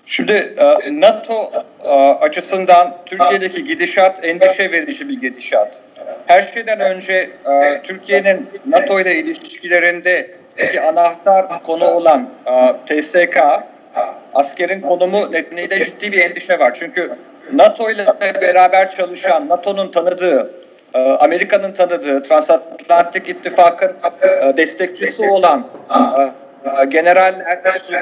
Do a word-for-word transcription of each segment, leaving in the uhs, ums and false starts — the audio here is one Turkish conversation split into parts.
Şimdi e, NATO e, açısından Türkiye'deki gidişat endişe verici bir gidişat. Her şeyden önce e, Türkiye'nin NATO ile ilişkilerindeki anahtar konu olan e, T S K, askerin konumu nedeniyle ciddi bir endişe var. Çünkü NATO ile beraber çalışan, NATO'nun tanıdığı, e, Amerika'nın tanıdığı, Transatlantik İttifak'ın e, destekçisi olan e, generaller,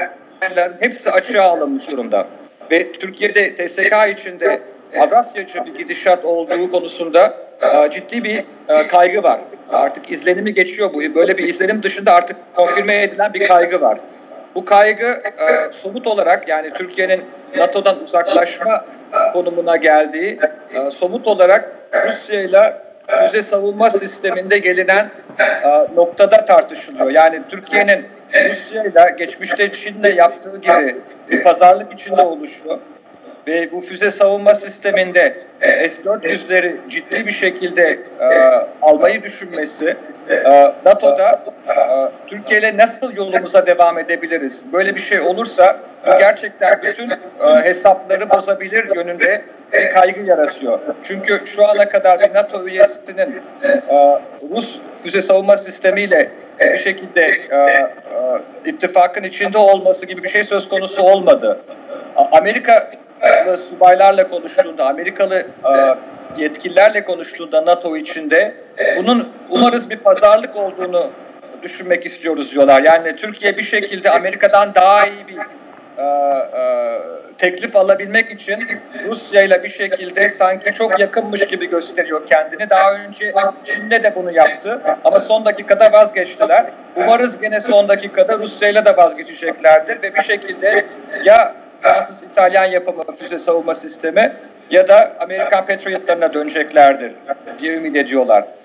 hepsi açığa alınmış durumda. Ve Türkiye'de T S K içinde Avrasyacı bir gidişat olduğu konusunda e, ciddi bir e, kaygı var. Artık izlenimi geçiyor bu. Böyle bir izlenim dışında artık konfirme edilen bir kaygı var. Bu kaygı e, somut olarak, yani Türkiye'nin NATO'dan uzaklaşma konumuna geldiği, e, somut olarak Rusya ile füze savunma sisteminde gelinen e, noktada tartışılıyor. Yani Türkiye'nin Rusya ile geçmişte Çin'le yaptığı gibi bir pazarlık içinde oluşu ve bu füze savunma sisteminde S dört yüzleri ciddi bir şekilde e, almayı düşünmesi, e, NATO'da e, Türkiye ile nasıl yolumuza devam edebiliriz? Böyle bir şey olursa bu gerçekten bütün e, hesapları bozabilir yönünde bir kaygı yaratıyor. Çünkü şu ana kadar bir NATO üyesinin e, Rus füze savunma sistemiyle bir şekilde e, e, ittifakın içinde olması gibi bir şey söz konusu olmadı. Amerika subaylarla konuştuğunda, Amerikalı e, yetkililerle konuştuğunda NATO içinde bunun umarız bir pazarlık olduğunu düşünmek istiyoruz diyorlar. Yani Türkiye bir şekilde Amerika'dan daha iyi bir e, e, teklif alabilmek için Rusya ile bir şekilde sanki çok yakınmış gibi gösteriyor kendini. Daha önce Çin'le de bunu yaptı ama son dakikada vazgeçtiler. Umarız gene son dakikada Rusya ile de vazgeçeceklerdir ve bir şekilde ya Fransız-İtalyan yapımı füze savunma sistemi ya da Amerikan Patriot'larına döneceklerdir diye ümit ediyorlar.